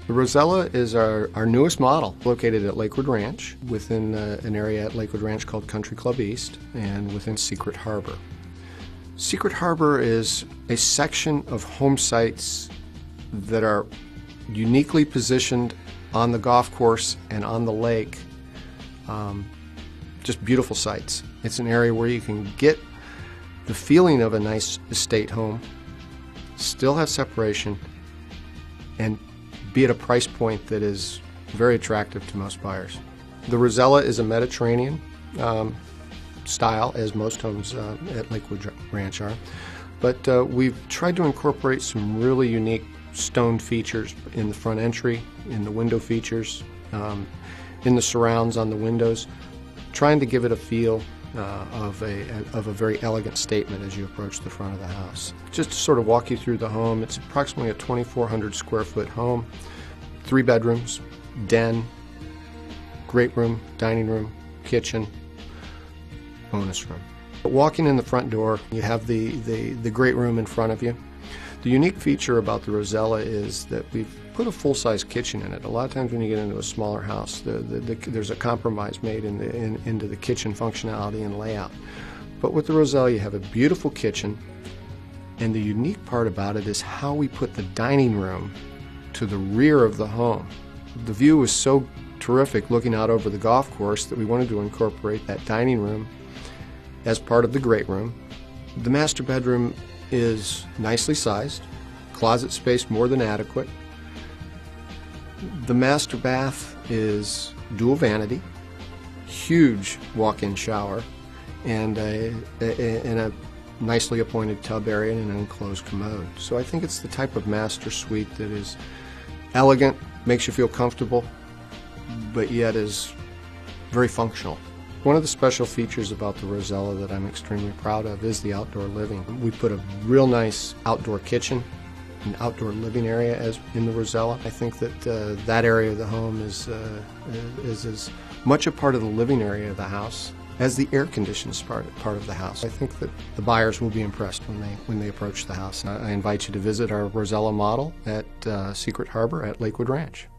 The Rosella is our newest model, located at Lakewood Ranch, within an area at Lakewood Ranch called Country Club East, and within Secret Harbor. Secret Harbor is a section of home sites that are uniquely positioned on the golf course and on the lake. Just beautiful sites. It's an area where you can get the feeling of a nice estate home, still have separation, and be at a price point that is very attractive to most buyers. The Rosella is a Mediterranean style, as most homes at Lakewood Ranch are, but we've tried to incorporate some really unique stone features in the front entry, in the window features, in the surrounds on the windows, trying to give it a feel of a very elegant statement as you approach the front of the house. Just to sort of walk you through the home, it's approximately a 2,400 square foot home, 3 bedrooms, den, great room, dining room, kitchen, bonus room. Walking in the front door, you have the great room in front of you. The unique feature about the Rosella is that we've put a full-size kitchen in it. A lot of times when you get into a smaller house, there's a compromise made into the kitchen functionality and layout. But with the Rosella, you have a beautiful kitchen, and the unique part about it is how we put the dining room to the rear of the home. The view is so terrific looking out over the golf course that we wanted to incorporate that dining room as part of the great room. The master bedroom is nicely sized, closet space more than adequate. The master bath is dual vanity, huge walk-in shower, and a nicely appointed tub area and an enclosed commode. So I think it's the type of master suite that is elegant, makes you feel comfortable, but yet is very functional. One of the special features about the Rosella that I'm extremely proud of is the outdoor living. We put a real nice outdoor kitchen, an outdoor living area as in the Rosella. I think that that area of the home is as much a part of the living area of the house as the air-conditioned part of the house. I think that the buyers will be impressed when they approach the house. I invite you to visit our Rosella model at Secret Harbor at Lakewood Ranch.